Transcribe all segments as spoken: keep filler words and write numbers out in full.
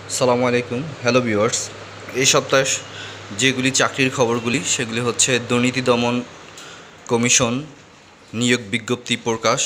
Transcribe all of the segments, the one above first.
আসসালামু আলাইকুম, hello viewers. এই সপ্তাহে যেগুলি চাকরির খবরগুলি সেগুলি হচ্ছে দুর্নীতি দমন কমিশন নিয়োগ বিজ্ঞপ্তি প্রকাশ।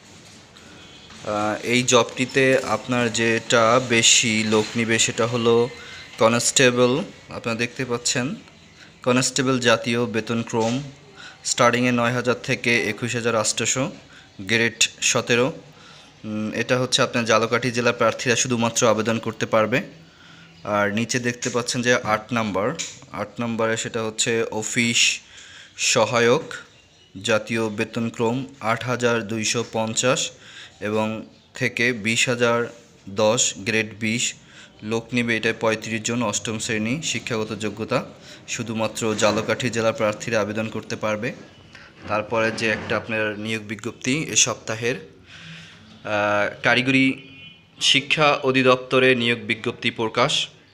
এই জবটিতে আপনার যেটা বেশি লোক নিবে সেটা হলো কনস্টেবল। আপনারা দেখতে পাচ্ছেন কনস্টেবল জাতীয় বেতনক্রম স্টার্টিংয়ে নয় হাজার থেকে একুশ হাজার আটশোশো, গ্রেড সতেরো। এটা হচ্ছে আপনার ঝালকাঠি জেলার প্রার্থীরা শুধুমাত্র আবেদন করতে পারবে। আর নিচে দেখতে পাচ্ছেন যে আট নাম্বার আট নাম্বারে সেটা হচ্ছে অফিস সহায়ক জাতীয় বেতনক্রম আট হাজার দুইশো পঞ্চাশ এবং থেকে বিশ হাজার দশ, গ্রেড বিশ। লোক নেবে এটায় পঁয়ত্রিশ জন, অষ্টম শ্রেণী, শিক্ষাগত যোগ্যতা। শুধুমাত্র ঝালকাঠি জেলার প্রার্থীরা আবেদন করতে পারবে। তারপরে যে একটা আপনার নিয়োগ বিজ্ঞপ্তি এ সপ্তাহের কারিগরি শিক্ষা অধিদপ্তরে নিয়োগ বিজ্ঞপ্তি প্রকাশ।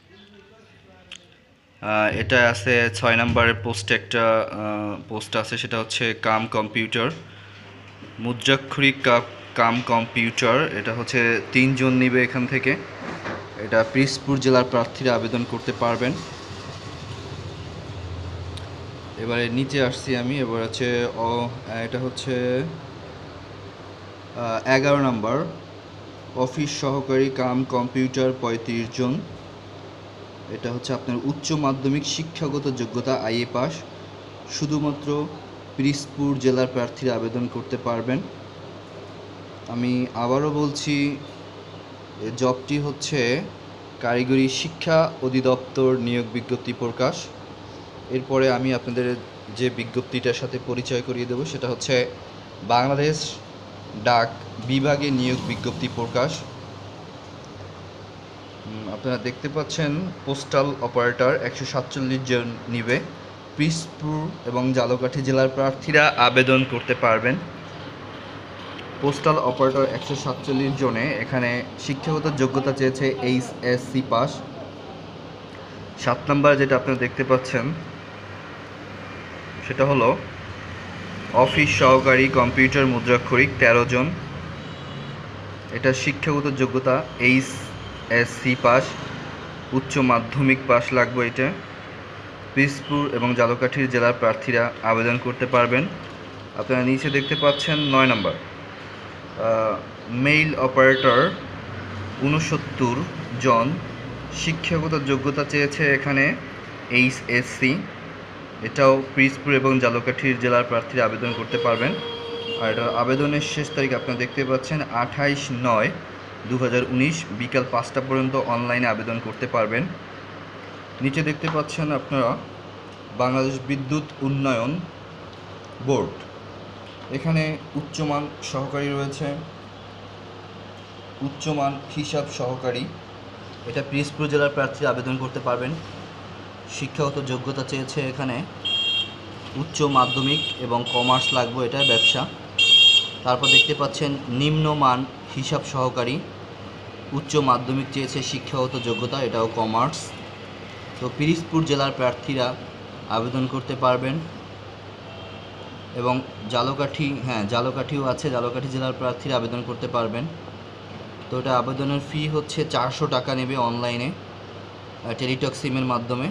এটা আছে ছয় নম্বরের পোস্টে একটা পোস্ট আছে, সেটা হচ্ছে কাম কম্পিউটার মুদ্রাক্ষরিক কাম কম্পিউটার। এটা হচ্ছে তিনজন নিবে এখান থেকে। এটা পিরোজপুর জেলার প্রার্থীরা আবেদন করতে পারবেন। এবারে নিচে আসছি আমি, এবার হচ্ছে ও এটা হচ্ছে এগারো নম্বর অফিস সহকারী কাম কম্পিউটার পঁয়ত্রিশ জন। এটা হচ্ছে আপনার উচ্চ মাধ্যমিক শিক্ষাগত যোগ্যতা আইএ পাস। শুধুমাত্র পিরোজপুর জেলার প্রার্থীরা আবেদন করতে পারবেন। আমি আবারও বলছি, জবটি হচ্ছে কারিগরি শিক্ষা অধিদপ্তর নিয়োগ বিজ্ঞপ্তি প্রকাশ। এরপরে আমি আপনাদের যে বিজ্ঞপ্তিটার সাথে পরিচয় করিয়ে দেব সেটা হচ্ছে বাংলাদেশ ডাক বিভাগে নিয়োগ বিজ্ঞপ্তি প্রকাশ। আপনারা দেখতে পাচ্ছেন পোস্টাল অপারেটর একশো সাতচল্লিশ জন নিবে। পিরোজপুর এবং ঝালকাঠি জেলার প্রার্থীরা আবেদন করতে পারবেন। পোস্টাল অপারেটর একশো সাতচল্লিশ জনে এখানে শিক্ষাগত যোগ্যতা চেয়েছে এইচ এস সি পাস। সাত নম্বর যেটা আপনারা দেখতে পাচ্ছেন সেটা হলো অফিস সহকারী কম্পিউটার মুদ্রাক্ষরিক তেরো জন। এটা শিক্ষাগত যোগ্যতা এইচ এস সি পাস, উচ্চ মাধ্যমিক পাস লাগবে এটা। পিরোজপুর এবং ঝালকাঠির জেলার প্রার্থীরা আবেদন করতে পারবেন। আপনারা নিচে দেখতে পাচ্ছেন নয় নম্বর মেইল অপারেটর ঊনসত্তর জন। শিক্ষাগত যোগ্যতা চেয়েছে এখানে এইচ এস সি। এটাও পিরোজপুর এবং ঝালকাঠির জেলার প্রার্থীরা আবেদন করতে পারবেন। আর এটা আবেদনের শেষ তারিখ আপনারা দেখতে পাচ্ছেন আঠাইশ নয় দু হাজার উনিশ বিকাল পাঁচটা পর্যন্ত অনলাইনে আবেদন করতে পারবেন। নিচে দেখতে পাচ্ছেন আপনারা বাংলাদেশ বিদ্যুৎ উন্নয়ন বোর্ড। এখানে উচ্চমান সহকারী রয়েছে, উচ্চমান হিসাব সহকারী। এটা পিরোজপুর জেলার প্রার্থীরা আবেদন করতে পারবেন। শিক্ষাগত যোগ্যতা চেয়েছে এখানে উচ্চ মাধ্যমিক এবং কমার্স লাগবে, এটা ব্যবসা। তারপর দেখতে পাচ্ছেন নিম্নমান হিসাব সহকারী, উচ্চ মাধ্যমিক চেয়েছে, শিক্ষাগত যোগ্যতা এটাও কমার্স। তো পিরোজপুর জেলার প্রার্থীরা আবেদন করতে পারবেন। এবং ঝালকাঠি, হ্যাঁ ঝালকাঠিও আছে, ঝালকাঠি জেলার প্রার্থীরা আবেদন করতে পারবেন। তো এটা আবেদনের ফি হচ্ছে চারশো টাকা নেবে অনলাইনে টেলিটক সিমের মাধ্যমে।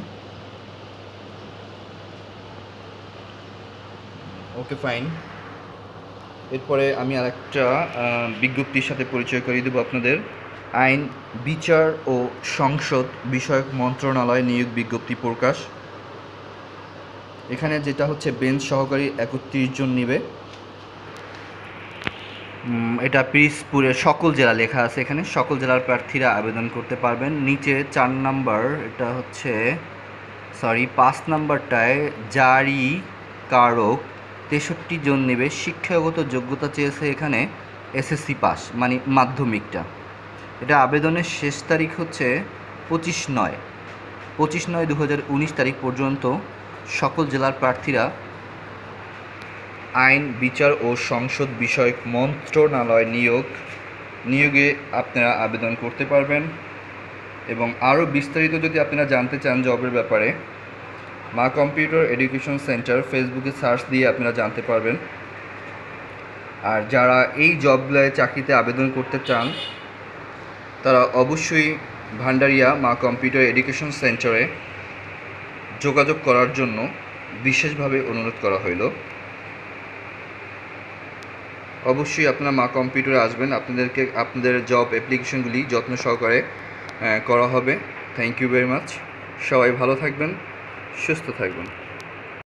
Okay fine. এরপরে আমি আরেকটা বিজ্ঞপ্তির সাথে পরিচয় করিয়ে দেবো আপনাদের। আইন, বিচার ও সংসদ বিষয়ক মন্ত্রণালয় নিয়োগ বিজ্ঞপ্তি প্রকাশ। এখানে যেটা হচ্ছে বেঞ্চ সহকারী একত্রিশ জন নিবে। এটা পিরোজপুরের সকল জেলা লেখা আছে, এখানে সকল জেলার প্রার্থীরা আবেদন করতে পারবেন। নিচে চার নাম্বার, এটা হচ্ছে সরি পাঁচ নাম্বারটায় জারি কারক তেষট্টি জন নেবে। শিক্ষাগত যোগ্যতা চেয়েছে এখানে এসএসসি পাস, মানে মাধ্যমিকটা। এটা আবেদনের শেষ তারিখ হচ্ছে পঁচিশ নয় পঁচিশ নয় দু হাজার উনিশ তারিখ পর্যন্ত সকল জেলার প্রার্থীরা আইন, বিচার ও সংসদ বিষয়ক মন্ত্রণালয় নিয়োগ নিয়োগে আপনারা আবেদন করতে পারবেন। এবং আরও বিস্তারিত যদি আপনারা জানতে চান জবের ব্যাপারে, মা কম্পিউটার এডুকেশন সেন্টার ফেসবুকে সার্চ দিয়ে আপনারা জানতে পারবেন। আর যারা এই জবগুলোয় চাকরিতে আবেদন করতে চান তারা অবশ্যই ভান্ডারিয়া মা কম্পিউটার এডুকেশন সেন্টারে যোগাযোগ করার জন্য বিশেষভাবে অনুরোধ করা হইল। অবশ্যই আপনারা মা কম্পিউটারে আসবেন, আপনাদেরকে আপনাদের জব অ্যাপ্লিকেশনগুলি যত্ন সহকারে করা হবে। Thank you very much. সবাই ভালো থাকবেন, সুস্থ থাকবেন।